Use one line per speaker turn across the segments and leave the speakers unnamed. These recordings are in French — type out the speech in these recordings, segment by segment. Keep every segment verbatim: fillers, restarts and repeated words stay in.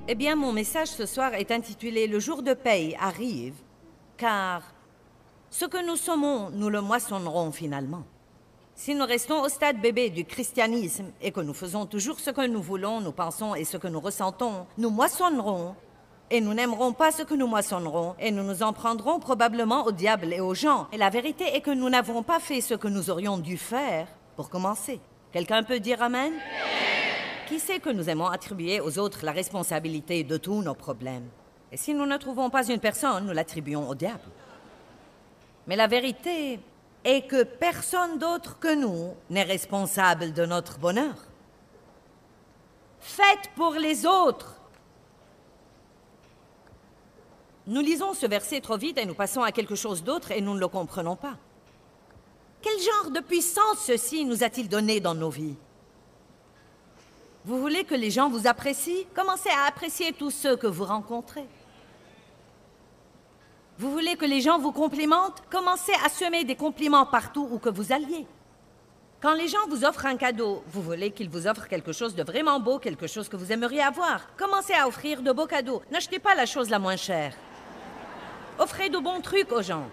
Eh bien, mon message ce soir est intitulé « Le jour de paye arrive », car ce que nous sommons, nous le moissonnerons finalement. Si nous restons au stade bébé du christianisme et que nous faisons toujours ce que nous voulons, nous pensons et ce que nous ressentons, nous moissonnerons et nous n'aimerons pas ce que nous moissonnerons et nous nous en prendrons probablement au diable et aux gens. Et la vérité est que nous n'avons pas fait ce que nous aurions dû faire pour commencer. Quelqu'un peut dire Amen? Qui sait que nous aimons attribuer aux autres la responsabilité de tous nos problèmes? Et si nous ne trouvons pas une personne, nous l'attribuons au diable. Mais la vérité est que personne d'autre que nous n'est responsable de notre bonheur. Faites pour les autres. Nous lisons ce verset trop vite et nous passons à quelque chose d'autre et nous ne le comprenons pas. Quel genre de puissance ceci nous a-t-il donné dans nos vies? Vous voulez que les gens vous apprécient? Commencez à apprécier tous ceux que vous rencontrez. Vous voulez que les gens vous complimentent? Commencez à semer des compliments partout où que vous alliez. Quand les gens vous offrent un cadeau, vous voulez qu'ils vous offrent quelque chose de vraiment beau, quelque chose que vous aimeriez avoir. Commencez à offrir de beaux cadeaux. N'achetez pas la chose la moins chère. Offrez de bons trucs aux gens.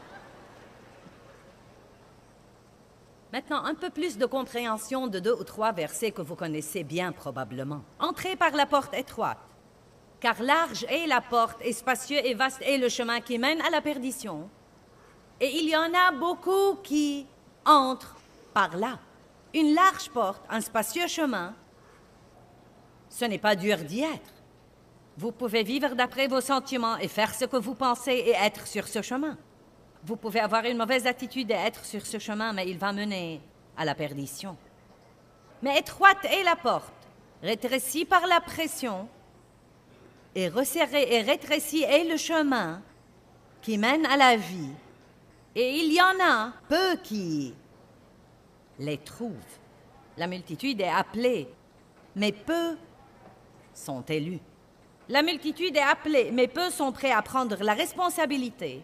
Maintenant, un peu plus de compréhension de deux ou trois versets que vous connaissez bien probablement. Entrez par la porte étroite, car large est la porte, et spacieux et vaste est le chemin qui mène à la perdition. Et il y en a beaucoup qui entrent par là. Une large porte, un spacieux chemin, ce n'est pas dur d'y être. Vous pouvez vivre d'après vos sentiments et faire ce que vous pensez et être sur ce chemin. Vous pouvez avoir une mauvaise attitude et être sur ce chemin, mais il va mener à la perdition. Mais étroite est la porte, rétrécie par la pression, et resserré et rétréci est le chemin qui mène à la vie. Et il y en a peu qui les trouvent. La multitude est appelée, mais peu sont élus. La multitude est appelée, mais peu sont prêts à prendre la responsabilité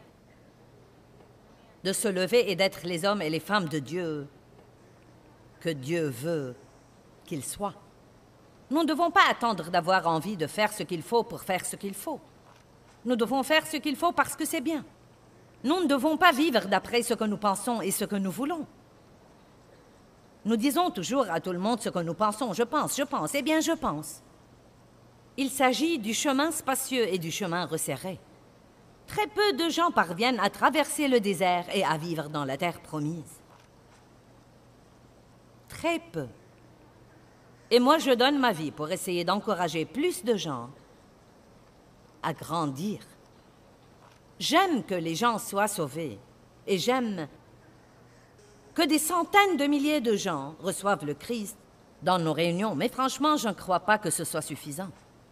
de se lever et d'être les hommes et les femmes de Dieu que Dieu veut qu'ils soient. Nous ne devons pas attendre d'avoir envie de faire ce qu'il faut pour faire ce qu'il faut. Nous devons faire ce qu'il faut parce que c'est bien. Nous ne devons pas vivre d'après ce que nous pensons et ce que nous voulons. Nous disons toujours à tout le monde ce que nous pensons. Je pense, je pense, eh bien je pense. Il s'agit du chemin spacieux et du chemin resserré. Très peu de gens parviennent à traverser le désert et à vivre dans la terre promise. Très peu. Et moi, je donne ma vie pour essayer d'encourager plus de gens à grandir. J'aime que les gens soient sauvés et j'aime que des centaines de milliers de gens reçoivent le Christ dans nos réunions. Mais franchement, je ne crois pas que ce soit suffisant.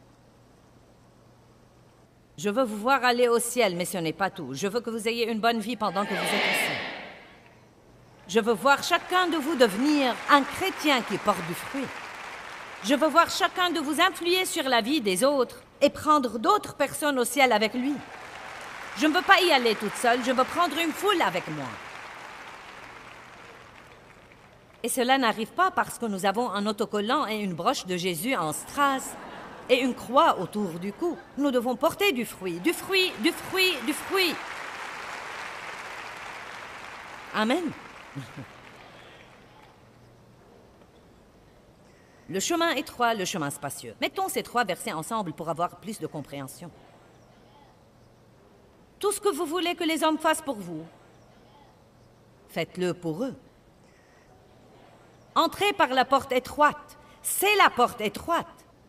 Je veux vous voir aller au ciel, mais ce n'est pas tout. Je veux que vous ayez une bonne vie pendant que vous êtes ici. Je veux voir chacun de vous devenir un chrétien qui porte du fruit. Je veux voir chacun de vous influer sur la vie des autres et prendre d'autres personnes au ciel avec lui. Je ne veux pas y aller toute seule, je veux prendre une foule avec moi. Et cela n'arrive pas parce que nous avons un autocollant et une broche de Jésus en strass et une croix autour du cou. Nous devons porter du fruit, du fruit, du fruit, du fruit. Amen. Le chemin étroit, le chemin spacieux. Mettons ces trois versets ensemble pour avoir plus de compréhension. Tout ce que vous voulez que les hommes fassent pour vous, faites-le pour eux. Entrez par la porte étroite. C'est la porte étroite.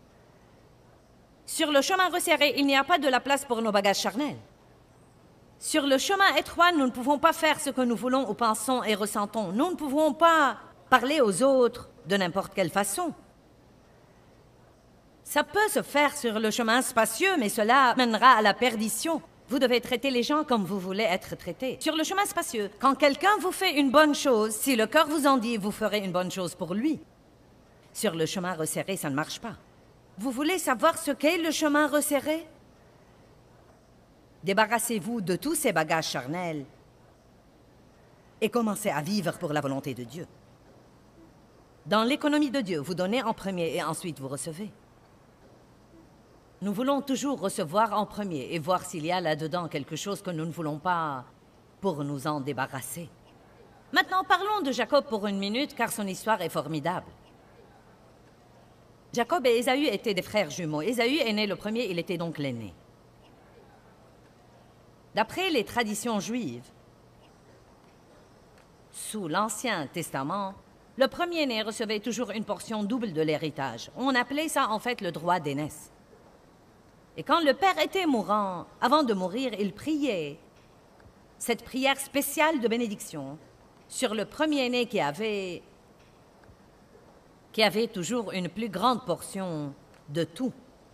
Sur le chemin resserré, il n'y a pas de la place pour nos bagages charnels. Sur le chemin étroit, nous ne pouvons pas faire ce que nous voulons ou pensons et ressentons. Nous ne pouvons pas parler aux autres de n'importe quelle façon. Ça peut se faire sur le chemin spacieux, mais cela mènera à la perdition. Vous devez traiter les gens comme vous voulez être traités. Sur le chemin spacieux, quand quelqu'un vous fait une bonne chose, si le cœur vous en dit, vous ferez une bonne chose pour lui. Sur le chemin resserré, ça ne marche pas. Vous voulez savoir ce qu'est le chemin resserré? Débarrassez-vous de tous ces bagages charnels et commencez à vivre pour la volonté de Dieu. Dans l'économie de Dieu, vous donnez en premier et ensuite vous recevez. Nous voulons toujours recevoir en premier et voir s'il y a là-dedans quelque chose que nous ne voulons pas pour nous en débarrasser. Maintenant, parlons de Jacob pour une minute, car son histoire est formidable. Jacob et Ésaü étaient des frères jumeaux. Ésaü est né le premier, il était donc l'aîné. D'après les traditions juives, sous l'Ancien Testament, le premier-né recevait toujours une portion double de l'héritage. On appelait ça en fait le droit d'aînesse. Et quand le père était mourant, avant de mourir, il priait cette prière spéciale de bénédiction sur le premier-né qui avait, qui avait toujours une plus grande portion de tout.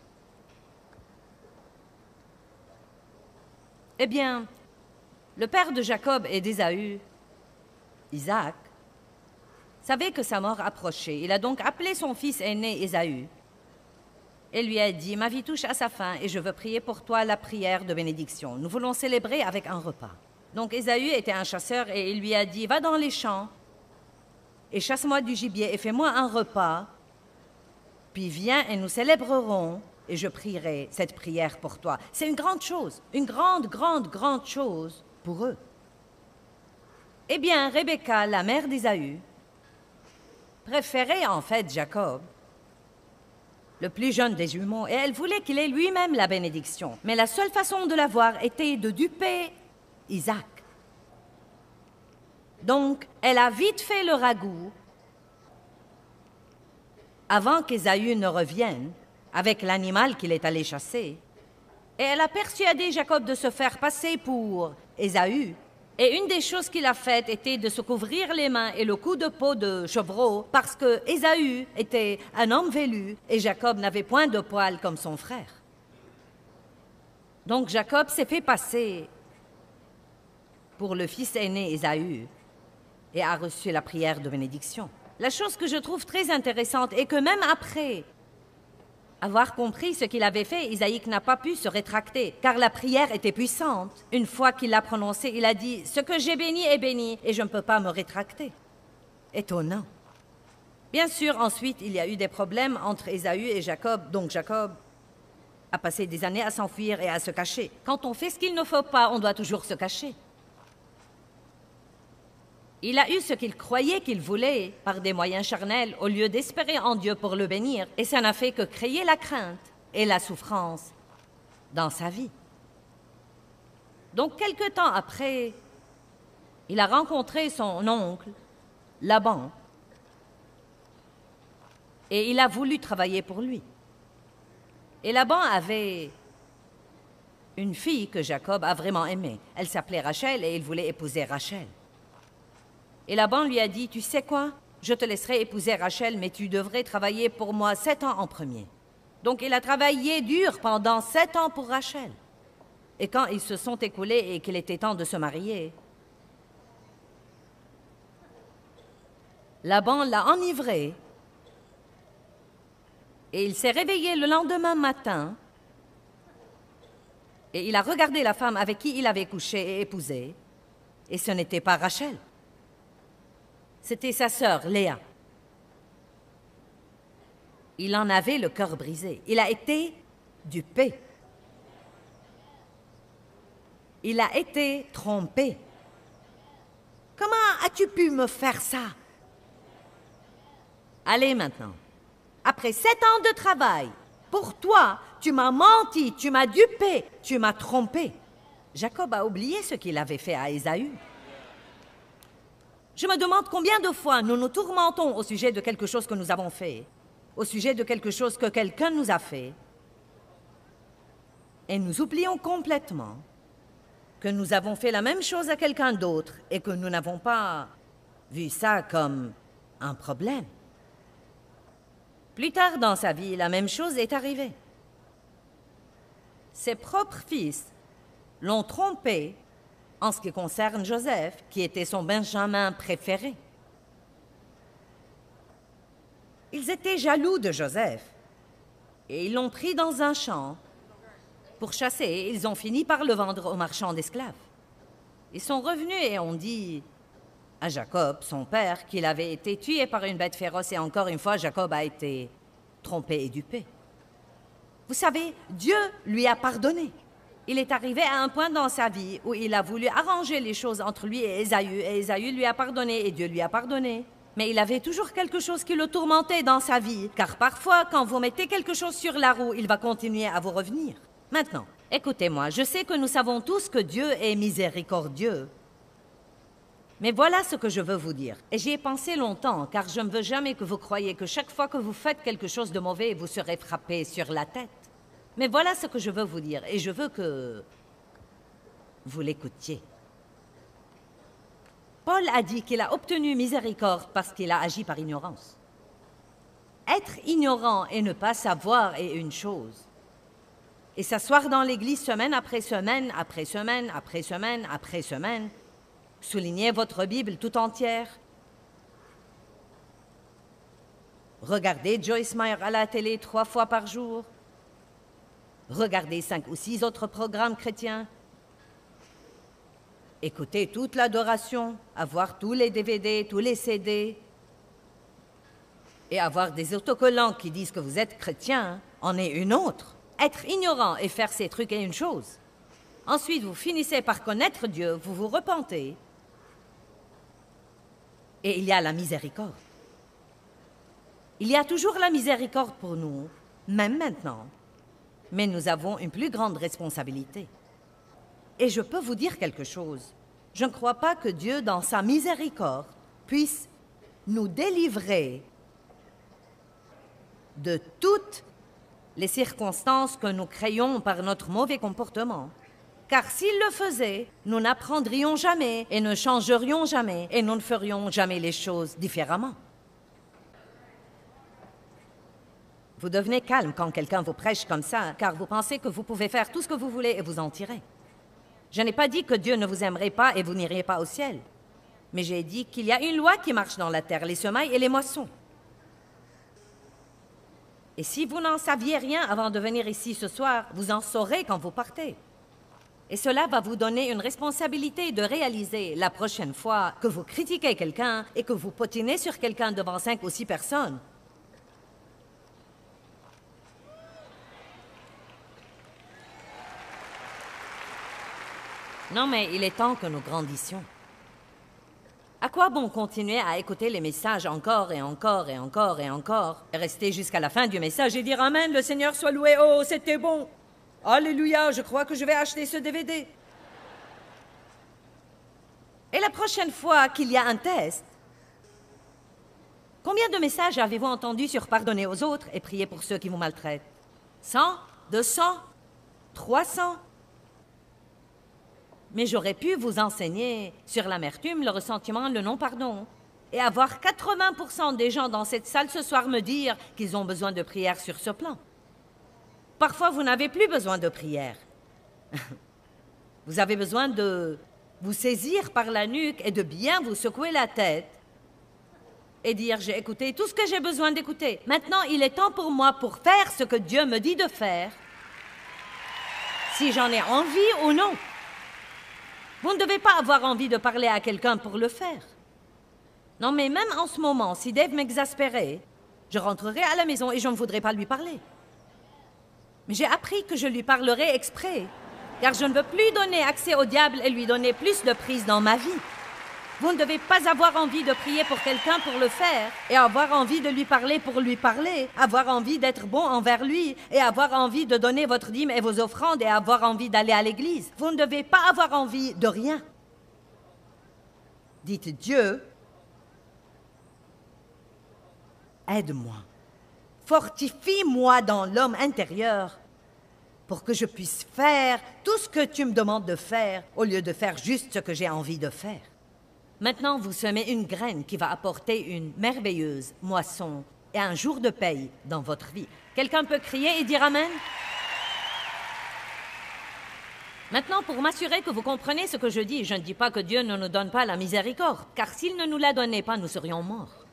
Eh bien, le père de Jacob et d'Ésaü, Isaac, savait que sa mort approchait. Il a donc appelé son fils aîné Ésaü et lui a dit « Ma vie touche à sa fin et je veux prier pour toi la prière de bénédiction. Nous voulons célébrer avec un repas. » Donc Ésaü était un chasseur et il lui a dit « Va dans les champs et chasse-moi du gibier et fais-moi un repas, puis viens et nous célébrerons et je prierai cette prière pour toi. » C'est une grande chose, une grande, grande, grande chose pour eux. Eh bien, Rebecca, la mère d'Ésaü, préférait en fait Jacob, le plus jeune des jumeaux, et elle voulait qu'il ait lui-même la bénédiction. Mais la seule façon de l'avoir était de duper Isaac. Donc, elle a vite fait le ragoût avant qu'Ésaü ne revienne avec l'animal qu'il est allé chasser. Et elle a persuadé Jacob de se faire passer pour Ésaü. Et une des choses qu'il a faites était de se couvrir les mains et le cou de peau de chevreau parce que Ésaü était un homme velu et Jacob n'avait point de poils comme son frère. Donc Jacob s'est fait passer pour le fils aîné Ésaü et a reçu la prière de bénédiction. La chose que je trouve très intéressante est que même après avoir compris ce qu'il avait fait, Isaïe n'a pas pu se rétracter, car la prière était puissante. Une fois qu'il l'a prononcée, il a dit « Ce que j'ai béni est béni, et je ne peux pas me rétracter. » Étonnant. Bien sûr, ensuite, il y a eu des problèmes entre Ésaü et Jacob, donc Jacob a passé des années à s'enfuir et à se cacher. Quand on fait ce qu'il ne faut pas, on doit toujours se cacher. Il a eu ce qu'il croyait qu'il voulait par des moyens charnels au lieu d'espérer en Dieu pour le bénir, et ça n'a fait que créer la crainte et la souffrance dans sa vie. Donc, quelque temps après, il a rencontré son oncle, Laban, et il a voulu travailler pour lui. Et Laban avait une fille que Jacob a vraiment aimée. Elle s'appelait Rachel et il voulait épouser Rachel. Et Laban lui a dit, « Tu sais quoi? Je te laisserai épouser Rachel, mais tu devrais travailler pour moi sept ans en premier. » Donc il a travaillé dur pendant sept ans pour Rachel. Et quand ils se sont écoulés et qu'il était temps de se marier, Laban l'a enivré et il s'est réveillé le lendemain matin et il a regardé la femme avec qui il avait couché et épousé, et ce n'était pas Rachel. C'était sa sœur, Léa. Il en avait le cœur brisé. Il a été dupé. Il a été trompé. Comment as-tu pu me faire ça? Allez maintenant. Après sept ans de travail, pour toi, tu m'as menti, tu m'as dupé, tu m'as trompé. Jacob a oublié ce qu'il avait fait à Ésaü. Je me demande combien de fois nous nous tourmentons au sujet de quelque chose que nous avons fait, au sujet de quelque chose que quelqu'un nous a fait, et nous oublions complètement que nous avons fait la même chose à quelqu'un d'autre et que nous n'avons pas vu ça comme un problème. Plus tard dans sa vie, la même chose est arrivée. Ses propres fils l'ont trompé en ce qui concerne Joseph, qui était son Benjamin préféré. Ils étaient jaloux de Joseph et ils l'ont pris dans un champ pour chasser et ils ont fini par le vendre aux marchands d'esclaves. Ils sont revenus et ont dit à Jacob, son père, qu'il avait été tué par une bête féroce et encore une fois, Jacob a été trompé et dupé. Vous savez, Dieu lui a pardonné. Il est arrivé à un point dans sa vie où il a voulu arranger les choses entre lui et Ésaü, et Ésaü lui a pardonné, et Dieu lui a pardonné. Mais il avait toujours quelque chose qui le tourmentait dans sa vie, car parfois, quand vous mettez quelque chose sur la roue, il va continuer à vous revenir. Maintenant, écoutez-moi, je sais que nous savons tous que Dieu est miséricordieux. Mais voilà ce que je veux vous dire. Et j'y ai pensé longtemps, car je ne veux jamais que vous croyiez que chaque fois que vous faites quelque chose de mauvais, vous serez frappé sur la tête. Mais voilà ce que je veux vous dire, et je veux que vous l'écoutiez. Paul a dit qu'il a obtenu miséricorde parce qu'il a agi par ignorance. Être ignorant et ne pas savoir est une chose. Et s'asseoir dans l'église semaine après semaine, après semaine, après semaine, après semaine, souligner votre Bible tout entière, regarder Joyce Meyer à la télé trois fois par jour, regarder cinq ou six autres programmes chrétiens, écouter toute l'adoration, avoir tous les D V D, tous les C D, et avoir des autocollants qui disent que vous êtes chrétien, en est une autre. Être ignorant et faire ces trucs est une chose. Ensuite, vous finissez par connaître Dieu, vous vous repentez, et il y a la miséricorde. Il y a toujours la miséricorde pour nous, même maintenant. Mais nous avons une plus grande responsabilité. Et je peux vous dire quelque chose. Je ne crois pas que Dieu, dans sa miséricorde, puisse nous délivrer de toutes les circonstances que nous créons par notre mauvais comportement. Car s'il le faisait, nous n'apprendrions jamais et ne changerions jamais et nous ne ferions jamais les choses différemment. Vous devenez calme quand quelqu'un vous prêche comme ça, car vous pensez que vous pouvez faire tout ce que vous voulez et vous en tirez. Je n'ai pas dit que Dieu ne vous aimerait pas et vous n'iriez pas au ciel. Mais j'ai dit qu'il y a une loi qui marche dans la terre, les semailles et les moissons. Et si vous n'en saviez rien avant de venir ici ce soir, vous en saurez quand vous partez. Et cela va vous donner une responsabilité de réaliser la prochaine fois que vous critiquez quelqu'un et que vous potinez sur quelqu'un devant cinq ou six personnes. Non, mais il est temps que nous grandissions. À quoi bon continuer à écouter les messages encore et encore et encore et encore, et rester jusqu'à la fin du message et dire « Amen, le Seigneur soit loué, oh, c'était bon! Alléluia, je crois que je vais acheter ce D V D. » Et la prochaine fois qu'il y a un test, combien de messages avez-vous entendus sur pardonner aux autres et prier pour ceux qui vous maltraitent? Cent? Deux cents? Trois cents? Mais j'aurais pu vous enseigner sur l'amertume, le ressentiment, le non-pardon, et avoir quatre-vingts pour cent des gens dans cette salle ce soir me dire qu'ils ont besoin de prière sur ce plan. Parfois, vous n'avez plus besoin de prière. Vous avez besoin de vous saisir par la nuque et de bien vous secouer la tête et dire « J'ai écouté tout ce que j'ai besoin d'écouter. Maintenant, il est temps pour moi pour faire ce que Dieu me dit de faire, si j'en ai envie ou non. » Vous ne devez pas avoir envie de parler à quelqu'un pour le faire. Non, mais même en ce moment, si Dave m'exaspérait, je rentrerai à la maison et je ne voudrais pas lui parler. Mais j'ai appris que je lui parlerai exprès, car je ne veux plus donner accès au diable et lui donner plus de prise dans ma vie. Vous ne devez pas avoir envie de prier pour quelqu'un pour le faire, et avoir envie de lui parler pour lui parler, avoir envie d'être bon envers lui, et avoir envie de donner votre dîme et vos offrandes, et avoir envie d'aller à l'église. Vous ne devez pas avoir envie de rien. Dites Dieu, aide-moi, fortifie-moi dans l'homme intérieur, pour que je puisse faire tout ce que tu me demandes de faire, au lieu de faire juste ce que j'ai envie de faire. Maintenant, vous semez une graine qui va apporter une merveilleuse moisson et un jour de paye dans votre vie. Quelqu'un peut crier et dire Amen? Maintenant, pour m'assurer que vous comprenez ce que je dis, je ne dis pas que Dieu ne nous donne pas la miséricorde, car s'il ne nous la donnait pas, nous serions morts.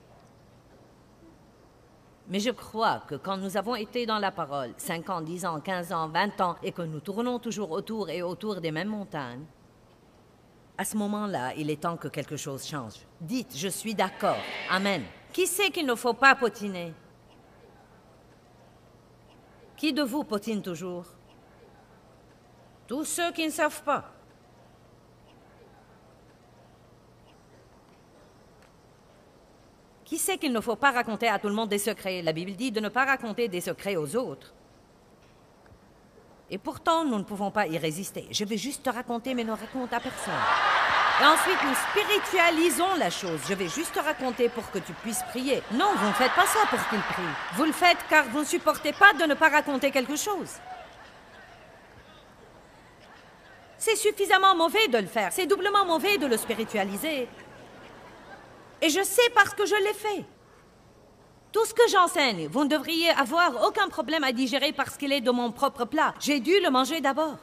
Mais je crois que quand nous avons été dans la parole, cinq ans, dix ans, quinze ans, vingt ans, et que nous tournons toujours autour et autour des mêmes montagnes, à ce moment-là, il est temps que quelque chose change. Dites, je suis d'accord. Amen. Qui sait qu'il ne faut pas potiner? Qui de vous potine toujours? Tous ceux qui ne savent pas. Qui sait qu'il ne faut pas raconter à tout le monde des secrets? La Bible dit de ne pas raconter des secrets aux autres. Et pourtant, nous ne pouvons pas y résister. Je vais juste te raconter, mais ne raconte à personne. Et ensuite, nous spiritualisons la chose. Je vais juste te raconter pour que tu puisses prier. Non, vous ne faites pas ça pour qu'il prie. Vous le faites car vous ne supportez pas de ne pas raconter quelque chose. C'est suffisamment mauvais de le faire. C'est doublement mauvais de le spiritualiser. Et je sais parce que je l'ai fait. Tout ce que j'enseigne, vous ne devriez avoir aucun problème à digérer parce qu'il est de mon propre plat. J'ai dû le manger d'abord.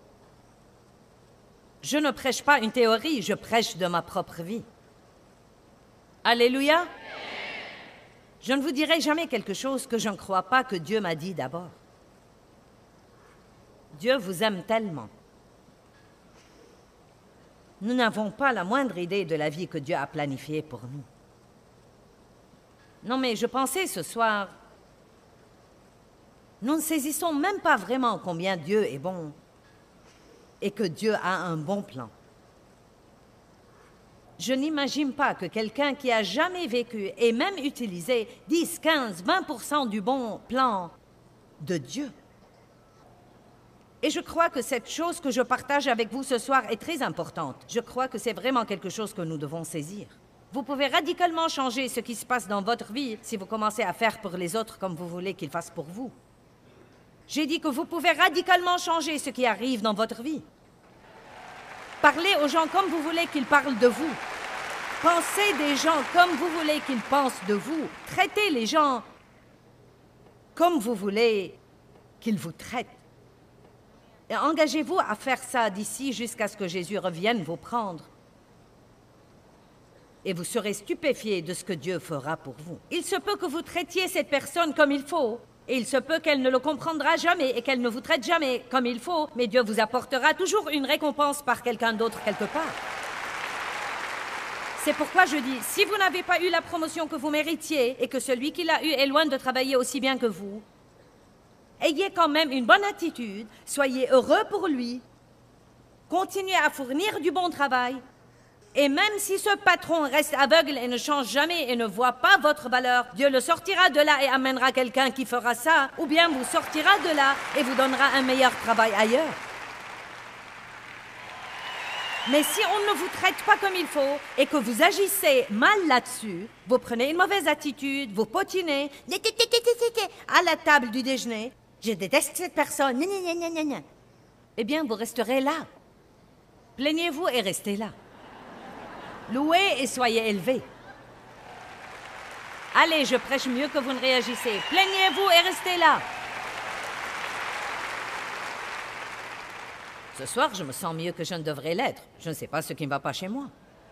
Je ne prêche pas une théorie, je prêche de ma propre vie. Alléluia. Je ne vous dirai jamais quelque chose que je ne crois pas que Dieu m'a dit d'abord. Dieu vous aime tellement. Nous n'avons pas la moindre idée de la vie que Dieu a planifiée pour nous. Non, mais je pensais ce soir, nous ne saisissons même pas vraiment combien Dieu est bon et que Dieu a un bon plan. Je n'imagine pas que quelqu'un qui a jamais vécu et même utilisé dix, quinze, vingt pour cent du bon plan de Dieu. Et je crois que cette chose que je partage avec vous ce soir est très importante. Je crois que c'est vraiment quelque chose que nous devons saisir. Vous pouvez radicalement changer ce qui se passe dans votre vie si vous commencez à faire pour les autres comme vous voulez qu'ils fassent pour vous. J'ai dit que vous pouvez radicalement changer ce qui arrive dans votre vie. Parlez aux gens comme vous voulez qu'ils parlent de vous. Pensez des gens comme vous voulez qu'ils pensent de vous. Traitez les gens comme vous voulez qu'ils vous traitent. Et engagez-vous à faire ça d'ici jusqu'à ce que Jésus revienne vous prendre. Et vous serez stupéfiés de ce que Dieu fera pour vous. Il se peut que vous traitiez cette personne comme il faut, et il se peut qu'elle ne le comprendra jamais et qu'elle ne vous traite jamais comme il faut, mais Dieu vous apportera toujours une récompense par quelqu'un d'autre quelque part. C'est pourquoi je dis, si vous n'avez pas eu la promotion que vous méritiez et que celui qui l'a eu est loin de travailler aussi bien que vous, ayez quand même une bonne attitude, soyez heureux pour lui, continuez à fournir du bon travail, et même si ce patron reste aveugle et ne change jamais et ne voit pas votre valeur, Dieu le sortira de là et amènera quelqu'un qui fera ça, ou bien vous sortira de là et vous donnera un meilleur travail ailleurs. Mais si on ne vous traite pas comme il faut et que vous agissez mal là-dessus, vous prenez une mauvaise attitude, vous potinez à la table du déjeuner, je déteste cette personne, eh bien vous resterez là. Plaignez-vous et restez là. Louez et soyez élevés. Allez, je prêche mieux que vous ne réagissez. Plaignez-vous et restez là. Ce soir, je me sens mieux que je ne devrais l'être. Je ne sais pas ce qui ne va pas chez moi.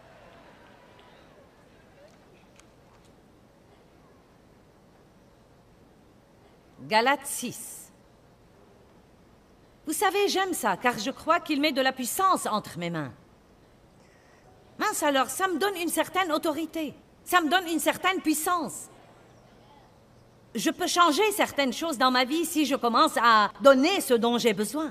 Galates six. Vous savez, j'aime ça, car je crois qu'il met de la puissance entre mes mains. Mince alors, ça me donne une certaine autorité. Ça me donne une certaine puissance. Je peux changer certaines choses dans ma vie si je commence à donner ce dont j'ai besoin.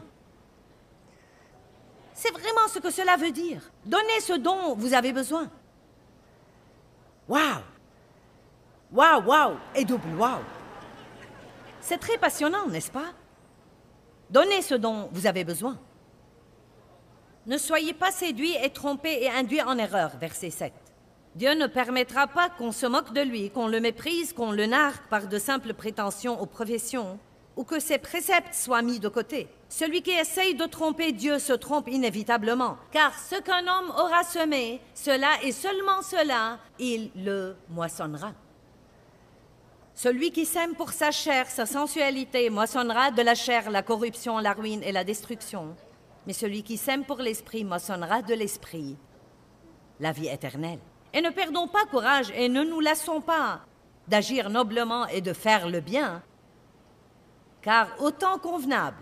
C'est vraiment ce que cela veut dire. Donnez ce dont vous avez besoin. Waouh! Waouh, waouh! Et double waouh! C'est très passionnant, n'est-ce pas? Donnez ce dont vous avez besoin. Ne soyez pas séduits et trompés et induits en erreur, verset sept. Dieu ne permettra pas qu'on se moque de lui, qu'on le méprise, qu'on le nargue par de simples prétentions aux professions, ou que ses préceptes soient mis de côté. Celui qui essaye de tromper Dieu se trompe inévitablement, car ce qu'un homme aura semé, cela et seulement cela, il le moissonnera. Celui qui sème pour sa chair, sa sensualité, moissonnera de la chair la corruption, la ruine et la destruction. Mais celui qui sème pour l'esprit moissonnera de l'esprit la vie éternelle. Et ne perdons pas courage et ne nous lassons pas d'agir noblement et de faire le bien, car au temps convenable,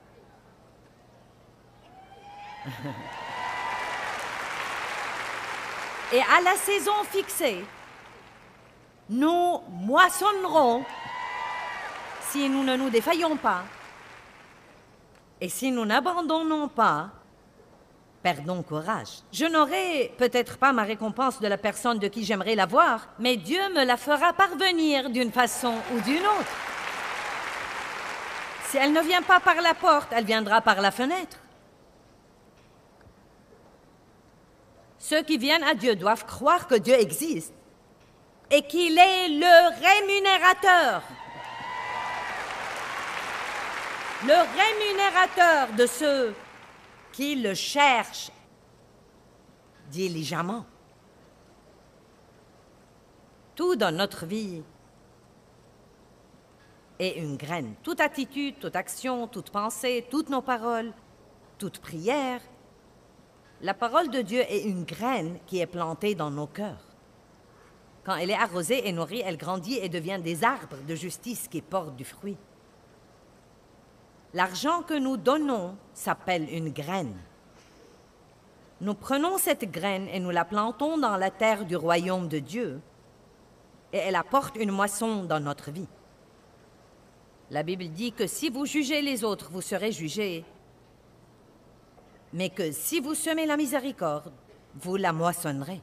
et à la saison fixée, nous moissonnerons si nous ne nous défaillons pas, et si nous n'abandonnons pas, perdons courage. Je n'aurai peut-être pas ma récompense de la personne de qui j'aimerais l'avoir, mais Dieu me la fera parvenir d'une façon ou d'une autre. Si elle ne vient pas par la porte, elle viendra par la fenêtre. Ceux qui viennent à Dieu doivent croire que Dieu existe et qu'il est le rémunérateur. Le rémunérateur de ceux qui le cherchent diligemment. Tout dans notre vie est une graine. Toute attitude, toute action, toute pensée, toutes nos paroles, toute prière. La parole de Dieu est une graine qui est plantée dans nos cœurs. Quand elle est arrosée et nourrie, elle grandit et devient des arbres de justice qui portent du fruit. L'argent que nous donnons s'appelle une graine. Nous prenons cette graine et nous la plantons dans la terre du royaume de Dieu et elle apporte une moisson dans notre vie. La Bible dit que si vous jugez les autres, vous serez jugés, mais que si vous semez la miséricorde, vous la moissonnerez.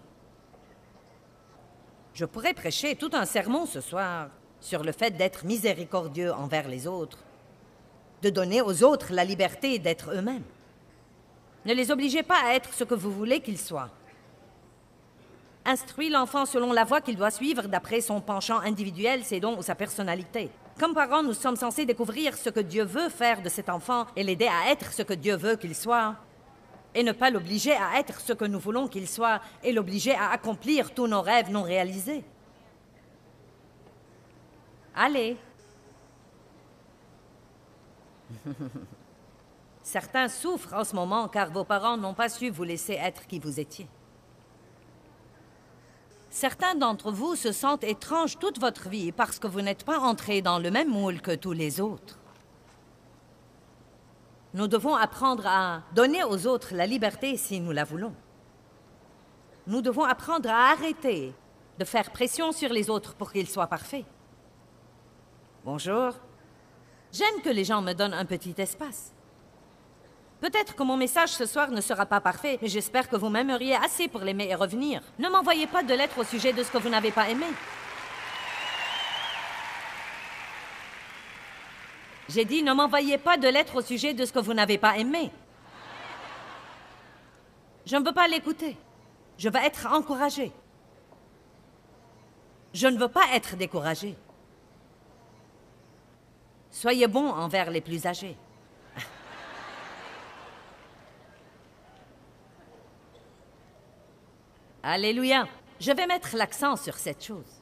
Je pourrais prêcher tout un sermon ce soir sur le fait d'être miséricordieux envers les autres, de donner aux autres la liberté d'être eux-mêmes. Ne les obligez pas à être ce que vous voulez qu'ils soient. Instruis l'enfant selon la voie qu'il doit suivre d'après son penchant individuel, ses dons ou sa personnalité. Comme parents, nous sommes censés découvrir ce que Dieu veut faire de cet enfant et l'aider à être ce que Dieu veut qu'il soit, et ne pas l'obliger à être ce que nous voulons qu'il soit et l'obliger à accomplir tous nos rêves non réalisés. Allez. Certains souffrent en ce moment car vos parents n'ont pas su vous laisser être qui vous étiez. Certains d'entre vous se sentent étranges toute votre vie parce que vous n'êtes pas entrés dans le même moule que tous les autres. Nous devons apprendre à donner aux autres la liberté si nous la voulons. Nous devons apprendre à arrêter de faire pression sur les autres pour qu'ils soient parfaits. Bonjour. J'aime que les gens me donnent un petit espace. Peut-être que mon message ce soir ne sera pas parfait, mais j'espère que vous m'aimeriez assez pour l'aimer et revenir. Ne m'envoyez pas de lettres au sujet de ce que vous n'avez pas aimé. J'ai dit, ne m'envoyez pas de lettres au sujet de ce que vous n'avez pas aimé. Je ne veux pas l'écouter. Je veux être encouragée. Je ne veux pas être découragée. Soyez bons envers les plus âgés. Alléluia. Je vais mettre l'accent sur cette chose.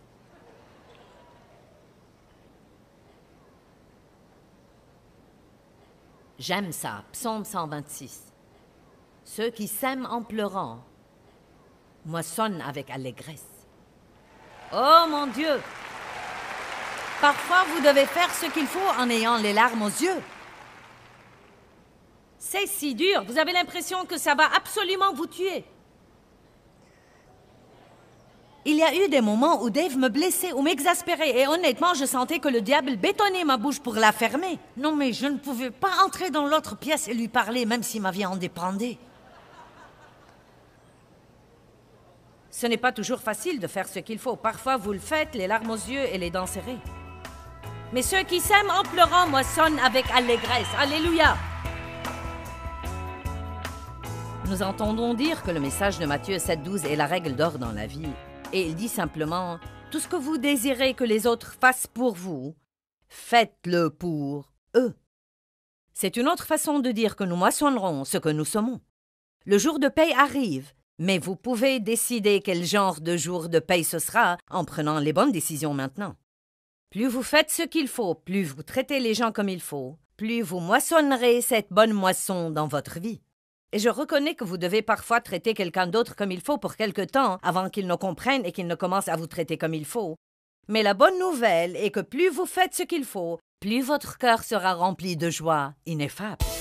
J'aime ça. Psaume cent vingt-six. Ceux qui sèment en pleurant moissonnent avec allégresse. Oh mon Dieu! Parfois, vous devez faire ce qu'il faut en ayant les larmes aux yeux. C'est si dur. Vous avez l'impression que ça va absolument vous tuer. Il y a eu des moments où Dave me blessait ou m'exaspérait et honnêtement, je sentais que le diable bétonnait ma bouche pour la fermer. Non, mais je ne pouvais pas entrer dans l'autre pièce et lui parler, même si ma vie en dépendait. Ce n'est pas toujours facile de faire ce qu'il faut. Parfois, vous le faites, les larmes aux yeux et les dents serrées. Mais ceux qui s'aiment en pleurant moissonnent avec allégresse. Alléluia! Nous entendons dire que le message de Matthieu sept douze est la règle d'or dans la vie. Et il dit simplement, tout ce que vous désirez que les autres fassent pour vous, faites-le pour eux. C'est une autre façon de dire que nous moissonnerons ce que nous semons. Le jour de paye arrive, mais vous pouvez décider quel genre de jour de paye ce sera en prenant les bonnes décisions maintenant. Plus vous faites ce qu'il faut, plus vous traitez les gens comme il faut, plus vous moissonnerez cette bonne moisson dans votre vie. Et je reconnais que vous devez parfois traiter quelqu'un d'autre comme il faut pour quelque temps avant qu'il ne comprenne et qu'il ne commence à vous traiter comme il faut. Mais la bonne nouvelle est que plus vous faites ce qu'il faut, plus votre cœur sera rempli de joie ineffable.